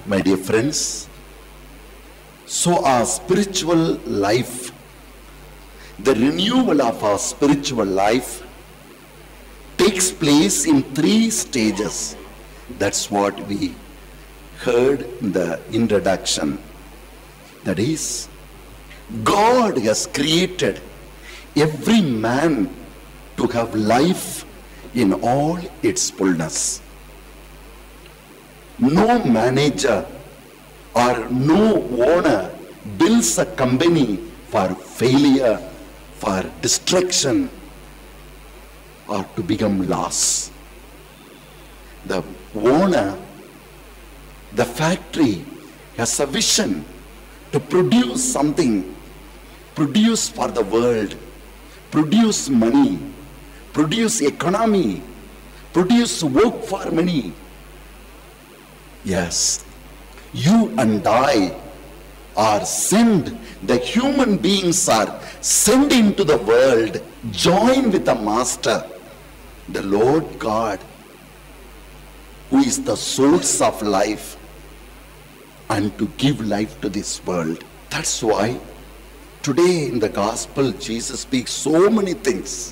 My dear friends, so our spiritual life, the renewal of our spiritual life takes place in 3 stages. That's what we heard in the introduction. That is, God has created every man to have life in all its fullness. No manager or no owner builds a company for failure, for destruction, or to become loss. The owner, the factory, has a vision to produce something, produce for the world, produce money, produce economy, produce work for many. Yes, you and I are sent, the human beings are sent into the world, join with the Master, the Lord God, who is the source of life, and to give life to this world. That's why today in the gospel Jesus speaks so many things.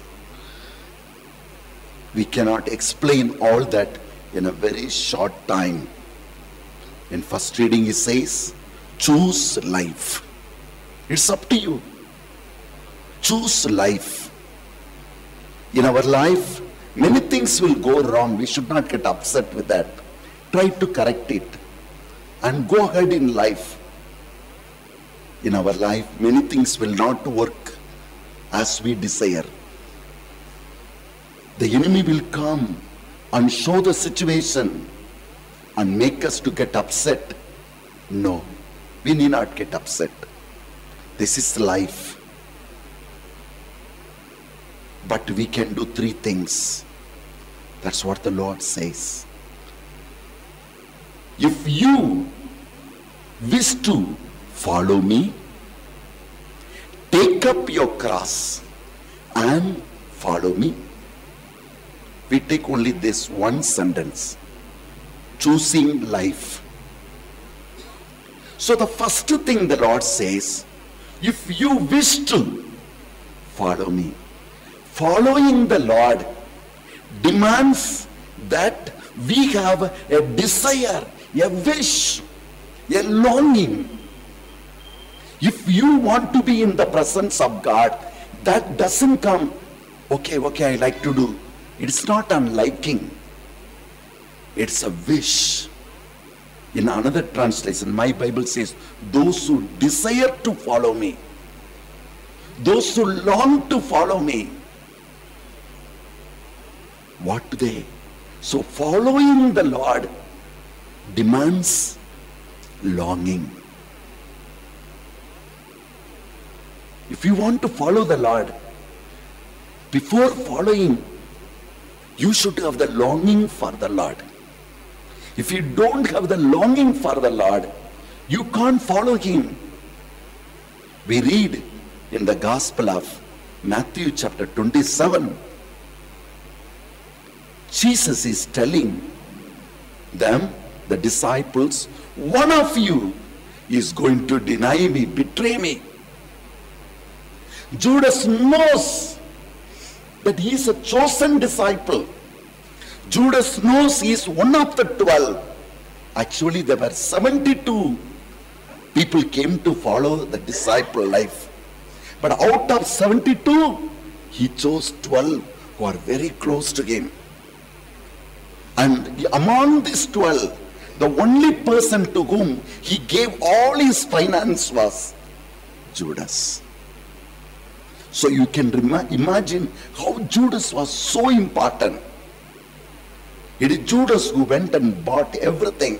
We cannot explain all that in a very short time. In first reading he says, choose life. It's up to you. Choose life. In our life, many things will go wrong. We should not get upset with that. Try to correct it and go ahead in life. In our life, many things will not work as we desire. The enemy will come and show the situation and make us to get upset. No, we need not get upset. This is life. But we can do 3 things. That's what the Lord says. If you wish to follow me, take up your cross and follow me. We take only this one sentence. Choosing life. So the first thing the Lord says, if you wish to follow me. Following the Lord demands that we have a desire, a wish, a longing. If you want to be in the presence of God, that doesn't come, okay, I like to do. It's not unliking. It's a wish. In another translation, my Bible says, those who desire to follow me, those who long to follow me, what do they? So following the Lord demands longing. If you want to follow the Lord, before following, you should have the longing for the Lord. If you don't have the longing for the Lord, you can't follow him. We read in the Gospel of Matthew chapter 27, Jesus is telling them, the disciples, one of you is going to deny me, betray me. Judas knows that he is a chosen disciple. Judas knows he is one of the 12. Actually, there were 72 people came to follow the disciple life. But out of 72, he chose 12 who are very close to him. And among these 12, the only person to whom he gave all his finance was Judas. So you can imagine how Judas was so important. It is Judas who went and bought everything.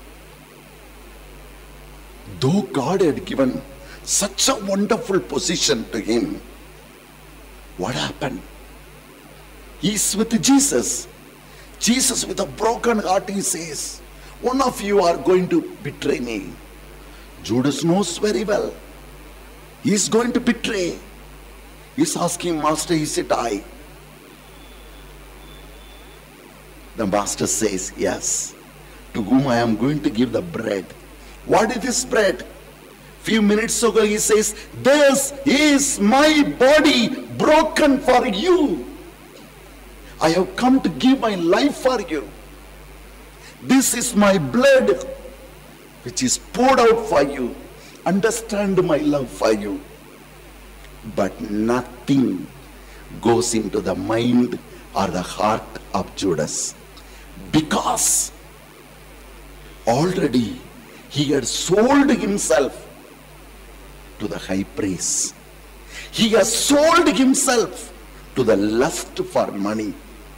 Though God had given such a wonderful position to him, what happened? He's with Jesus. Jesus with a broken heart, he says, one of you are going to betray me. Judas knows very well. He's going to betray. He's asking, Master, is it I? The Master says, yes. to whom I am going to give the bread. What is this bread? Few minutes ago he says, this is my body broken for you. I have come to give my life for you. This is my blood which is poured out for you. Understand my love for you. But nothing goes into the mind or the heart of Judas, because already he had sold himself to the high priest. He has sold himself to the lust for money.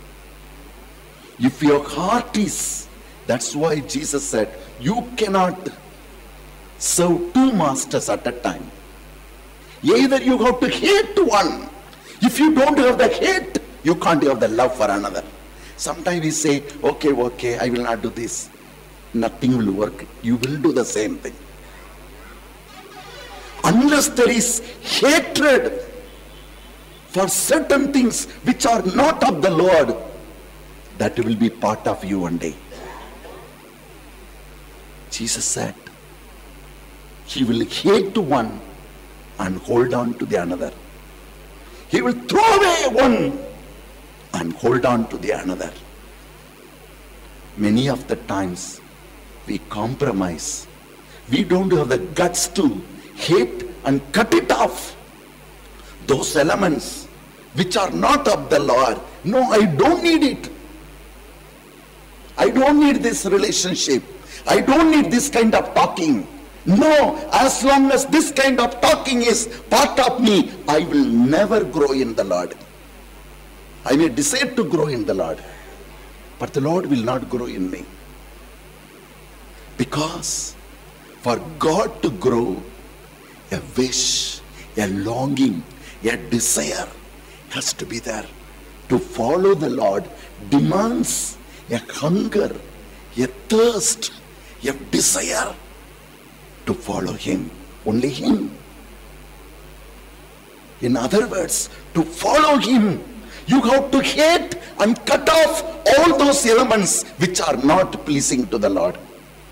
If your heart is, that's why Jesus said, you cannot serve two masters at a time. Either you have to hate one. If you don't have the hate, you can't have the love for another. Sometimes we say, okay, I will not do this. Nothing will work. You will do the same thing. Unless there is hatred for certain things which are not of the Lord, that will be part of you one day. Jesus said, he will hate one and hold on to the another. He will throw away one and hold on to the another. Many of the times we compromise. We don't have the guts to hate and cut it off. Those elements which are not of the Lord. No, I don't need it. I don't need this relationship. I don't need this kind of talking. No, as long as this kind of talking is part of me, I will never grow in the Lord. I may decide to grow in the Lord, but the Lord will not grow in me. Because for God to grow, a wish, a longing, a desire has to be there. To follow the Lord demands a hunger, a thirst, a desire to follow him, only him. In other words, to follow him, you have to hate and cut off all those elements which are not pleasing to the Lord.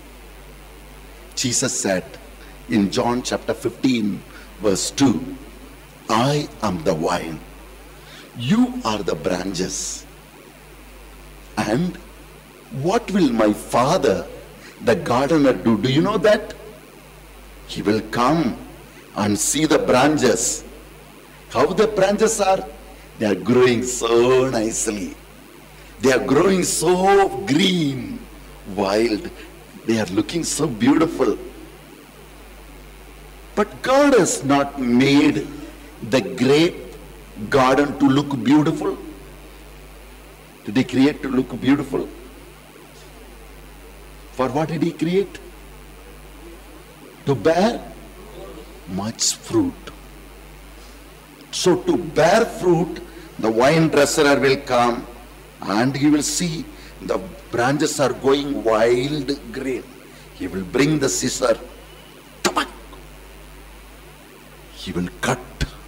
Jesus said in John chapter 15 verse 2, I am the vine, you are the branches. And what will my Father, the gardener, do? Do you know that? He will come and see the branches. How the branches are? They are growing so nicely. They are growing so green, wild. They are looking so beautiful. But God has not made the grape garden to look beautiful. Did he create to look beautiful? For what did he create? To bear much fruit. So to bear fruit, the vine dresser will come and he will see the branches are going wild green. He will bring the scissor. He will cut.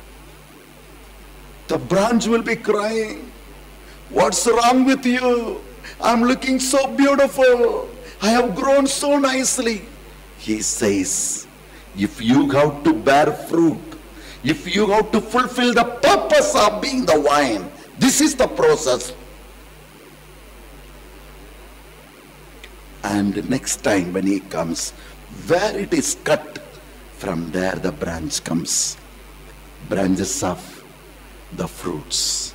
The branch will be crying, what's wrong with you? I'm looking so beautiful. I have grown so nicely. He says, if you have to bear fruit, if you have to fulfill the purpose of being the vine, this is the process. And next time when he comes, where it is cut, from there the branch comes. Branches of the fruits.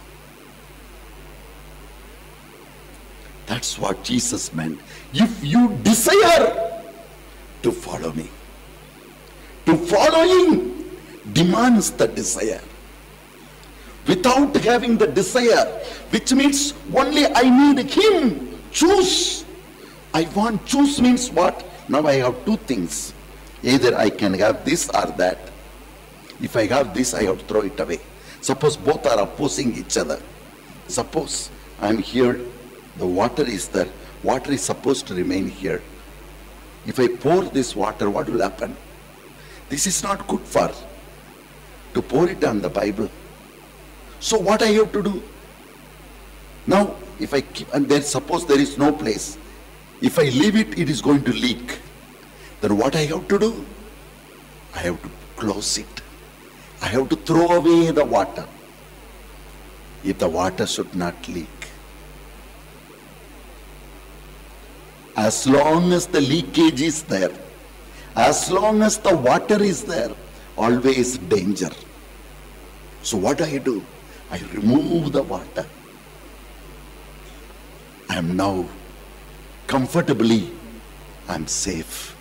That's what Jesus meant. If you desire to follow me, to follow him demands the desire. Without having the desire, which means only I need him, choose. I want, choose means what? Now I have two things. Either I can have this or that. If I have this, I have to throw it away. Suppose both are opposing each other. Suppose I am here, the water is there. Water is supposed to remain here. If I pour this water, what will happen? This is not good for to pour it on the Bible. So what I have to do? Now, if I keep, and then suppose there is no place. If I leave it, it is going to leak. Then what I have to do? I have to close it. I have to throw away the water. If the water should not leak. As long as the leakage is there, as long as the water is there, always danger. So what I do? I remove the water. I am now comfortably, I am safe.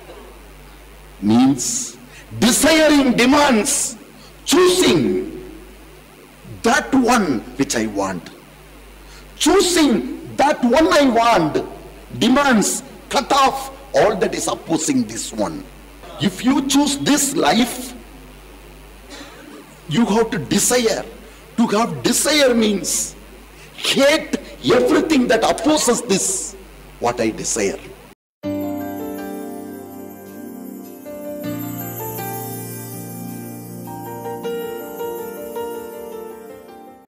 Means desiring demands, choosing that one which I want. Choosing that one I want demands cut off all that is opposing this one. If you choose this life, you have to desire. To have desire means hate everything that opposes this, what I desire.